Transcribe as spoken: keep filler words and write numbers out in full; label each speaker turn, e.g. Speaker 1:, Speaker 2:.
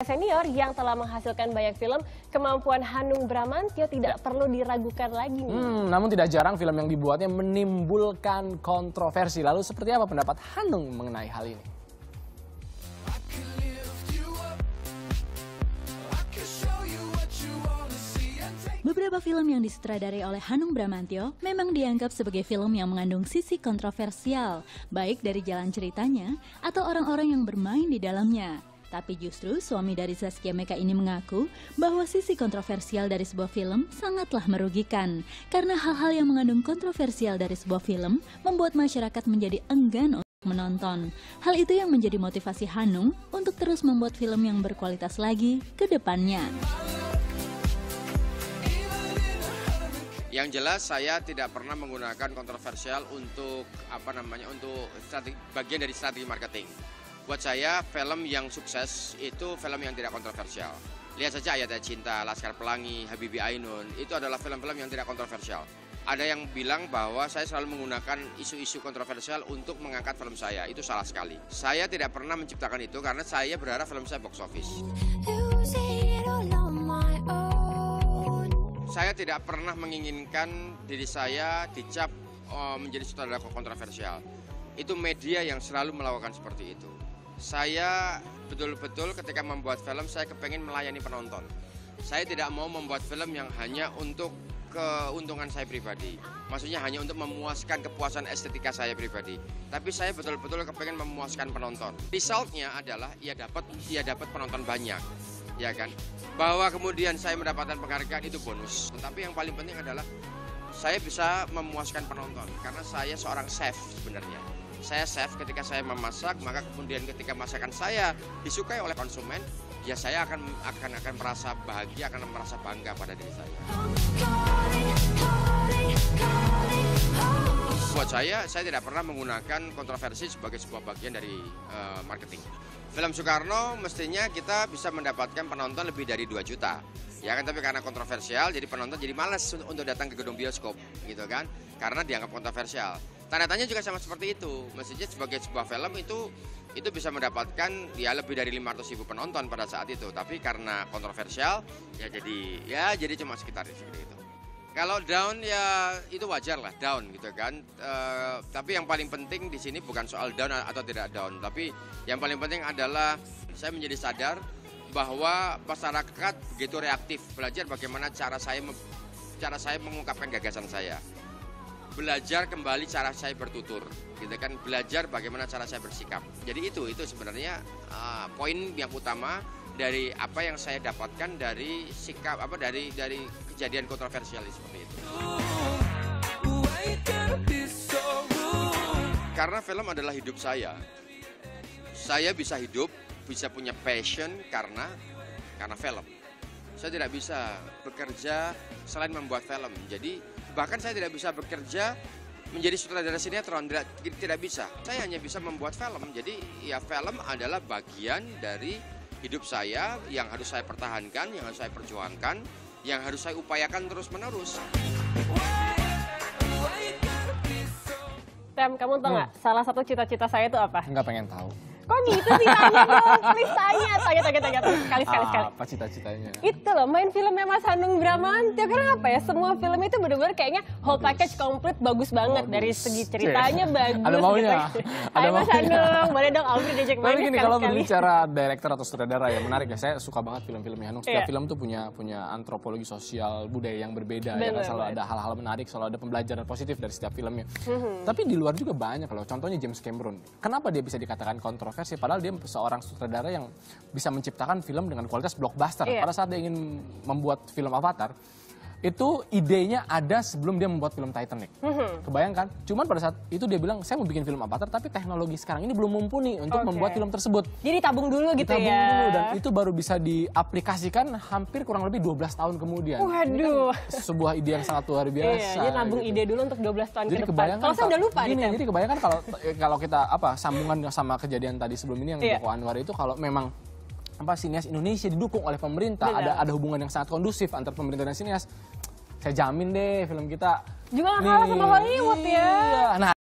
Speaker 1: Senior yang telah menghasilkan banyak film, kemampuan Hanung Bramantyo tidak perlu diragukan lagi.
Speaker 2: Hmm, namun tidak jarang film yang dibuatnya menimbulkan kontroversi. Lalu seperti apa pendapat Hanung mengenai hal ini?
Speaker 3: Beberapa film yang disutradarai oleh Hanung Bramantyo memang dianggap sebagai film yang mengandung sisi kontroversial, baik dari jalan ceritanya atau orang-orang yang bermain di dalamnya. Tapi justru suami dari Zaskia Meka ini mengaku bahwa sisi kontroversial dari sebuah film sangatlah merugikan. Karena hal-hal yang mengandung kontroversial dari sebuah film membuat masyarakat menjadi enggan untuk menonton. Hal itu yang menjadi motivasi Hanung untuk terus membuat film yang berkualitas lagi ke depannya.
Speaker 4: Yang jelas saya tidak pernah menggunakan kontroversial untuk apa namanya untuk strategi, bagian dari strategi marketing. Buat saya film yang sukses itu film yang tidak kontroversial. Lihat saja Ayat Cinta, Laskar Pelangi, Habibie Ainun, itu adalah film-film yang tidak kontroversial. Ada yang bilang bahwa saya selalu menggunakan isu-isu kontroversial untuk mengangkat film saya, itu salah sekali. Saya tidak pernah menciptakan itu karena saya berharap film saya box office. Saya tidak pernah menginginkan diri saya dicap oh, menjadi sutradara kontroversial. Itu media yang selalu melakukan seperti itu. Saya betul-betul ketika membuat film, saya kepengen melayani penonton. Saya tidak mau membuat film yang hanya untuk keuntungan saya pribadi. Maksudnya hanya untuk memuaskan kepuasan estetika saya pribadi. Tapi saya betul-betul kepengen memuaskan penonton. Resultnya adalah ia dapat ia dapat penonton banyak. Ya kan, bahwa kemudian saya mendapatkan penghargaan itu bonus. Tapi yang paling penting adalah saya bisa memuaskan penonton karena saya seorang chef sebenarnya. Saya chef ketika saya memasak, maka kemudian ketika masakan saya disukai oleh konsumen, ya saya akan akan akan merasa bahagia, akan merasa bangga pada diri saya. Buat saya, saya tidak pernah menggunakan kontroversi sebagai sebuah bagian dari uh, marketing. Film Soekarno mestinya kita bisa mendapatkan penonton lebih dari dua juta. Ya kan, tapi karena kontroversial jadi penonton jadi malas untuk datang ke gedung bioskop gitu kan. Karena dianggap kontroversial. Tanda tanya juga sama seperti itu. Mestinya sebagai sebuah film itu itu bisa mendapatkan ya lebih dari lima ratus ribu penonton pada saat itu. Tapi karena kontroversial ya jadi ya jadi cuma sekitar seperti itu. Kalau down ya itu wajar lah down gitu kan. E, tapi yang paling penting di sini bukan soal down atau tidak down, tapi yang paling penting adalah saya menjadi sadar bahwa masyarakat begitu reaktif, belajar bagaimana cara saya cara saya mengungkapkan gagasan saya. Belajar kembali cara saya bertutur, gitu kan? Belajar bagaimana cara saya bersikap. Jadi itu itu sebenarnya uh, poin yang utama dari apa yang saya dapatkan dari sikap apa dari dari kejadian kontroversial seperti itu. Karena film adalah hidup saya. Saya bisa hidup, bisa punya passion karena karena film. Saya tidak bisa bekerja selain membuat film. Jadi bahkan saya tidak bisa bekerja menjadi sutradara sinetron, tidak, tidak bisa. Saya hanya bisa membuat film. Jadi ya film adalah bagian dari hidup saya yang harus saya pertahankan, yang harus saya perjuangkan, yang harus saya upayakan terus-menerus.
Speaker 1: Tem, kamu tahu nggak? Hmm. Salah satu cita-cita saya itu apa?
Speaker 2: Nggak pengen tahu.
Speaker 1: Kok gitu sih, tanya dong, please tanya, tanya, tanya, tanya, sekali, sekali, sekali.
Speaker 2: Apa cita-citanya?
Speaker 1: Itu loh, main filmnya Mas Hanung Bramantyo, karena apa ya, semua film itu benar-benar kayaknya whole package komplit bagus banget. Bagus. Dari segi ceritanya bagus.
Speaker 2: Ada maunya.
Speaker 1: Gitu. Ada Hai Mas Hanung, boleh dong Alfred diajak main sekali-sekali.
Speaker 2: Kalau berbicara director atau sutradara ya menarik ya, saya suka banget film-filmnya Hanung. Setiap
Speaker 1: yeah. film
Speaker 2: tuh punya punya antropologi sosial, budaya yang berbeda. Ya, kan? Selalu ada hal-hal menarik, selalu ada pembelajaran positif dari setiap filmnya. Mm-hmm. Tapi di luar juga banyak loh, contohnya James Cameron. Kenapa dia bisa dikatakan kontroversi? Padahal dia seorang sutradara yang bisa menciptakan film dengan kualitas blockbuster. Iya. Pada saat dia ingin membuat film Avatar, itu idenya ada sebelum dia membuat film Titanic. Mm-hmm. Kebayangkan? Cuman pada saat itu dia bilang, saya mau bikin film Avatar, tapi teknologi sekarang ini belum mumpuni untuk okay. membuat film tersebut.
Speaker 1: Jadi tabung dulu gitu
Speaker 2: tabung
Speaker 1: ya?
Speaker 2: Dulu, dan itu baru bisa diaplikasikan hampir kurang lebih dua belas tahun kemudian.
Speaker 1: Waduh.
Speaker 2: Kan sebuah ide yang sangat luar biasa.
Speaker 1: Iya, dia nabung gitu. Ide dulu untuk dua belas tahun
Speaker 2: jadi
Speaker 1: ke depan. Kalau saya udah lupa
Speaker 2: gini,
Speaker 1: nih.
Speaker 2: Jadi kebayangkan kalau kalau kita apa sambungan sama kejadian tadi sebelum ini yang
Speaker 1: iya.
Speaker 2: Joko Anwar itu, kalau memang apa sinias Indonesia didukung oleh pemerintah, ada ada hubungan yang sangat kondusif antar pemerintah dan sinias, saya jamin deh film kita
Speaker 1: juga nggak kalah sama Hollywood ya.
Speaker 2: Nah,